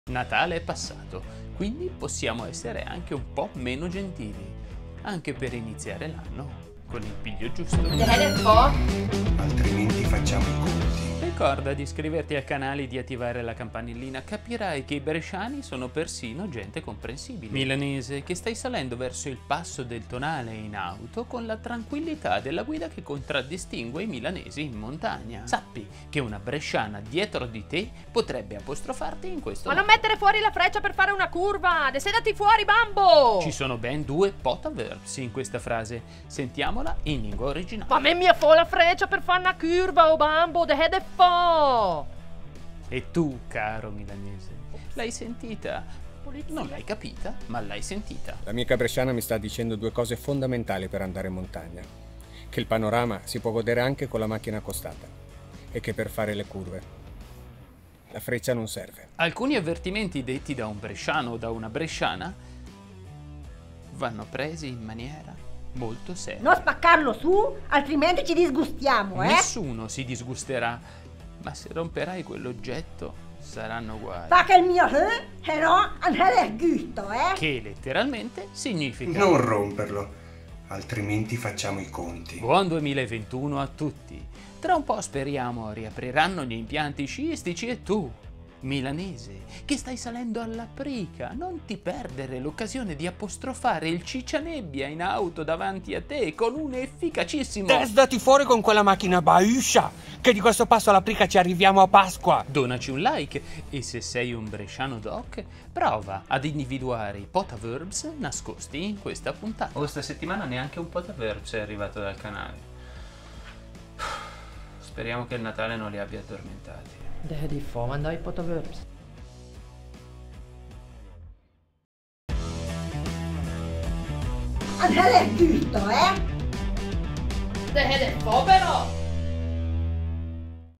Natale è passato, quindi possiamo essere anche un po' meno gentili, anche per iniziare l'anno con il piglio giusto. Altrimenti facciamo i conti. Ricorda di iscriverti al canale e di attivare la campanellina, capirai che i bresciani sono persino gente comprensibile. Milanese, che stai salendo verso il passo del Tonale in auto con la tranquillità della guida che contraddistingue i milanesi in montagna. Sappi che una bresciana dietro di te potrebbe apostrofarti in questo Ma non modo. mettere fuori la freccia per fare una curva! Sedati fuori, bambo! Ci sono ben due potaverbs in questa frase. Sentiamola in lingua originale. Ma me mia fo la freccia per fare una curva, oh bambo, de head e fo! E tu, caro milanese, l'hai sentita? Non l'hai capita, ma l'hai sentita. L'amica bresciana mi sta dicendo due cose fondamentali per andare in montagna. Che il panorama si può godere anche con la macchina accostata e che per fare le curve la freccia non serve. Alcuni avvertimenti detti da un bresciano o da una bresciana vanno presi in maniera molto seria. Non spaccarlo su, altrimenti ci disgustiamo, Nessuno si disgusterà, ma se romperai quell'oggetto saranno guai. Perché il mio no, non è il gusto, Che letteralmente significa Non romperlo, altrimenti facciamo i conti. buon 2021 a tutti. Tra un po' speriamo riapriranno gli impianti sciistici e tu, milanese, che stai salendo alla Prica, non ti perdere l'occasione di apostrofare il ciccianebbia in auto davanti a te con un efficacissimo Testati fuori con quella macchina bauscia, che di questo passo alla Prica ci arriviamo a Pasqua. Donaci un like e se sei un bresciano doc, prova ad individuare i potaverbs nascosti in questa puntata. Questa settimana neanche un potaverbs è arrivato dal canale. Speriamo che il Natale non li abbia addormentati. De head e fo, mandai potaverbs. Non è il gusto, De head e fo però!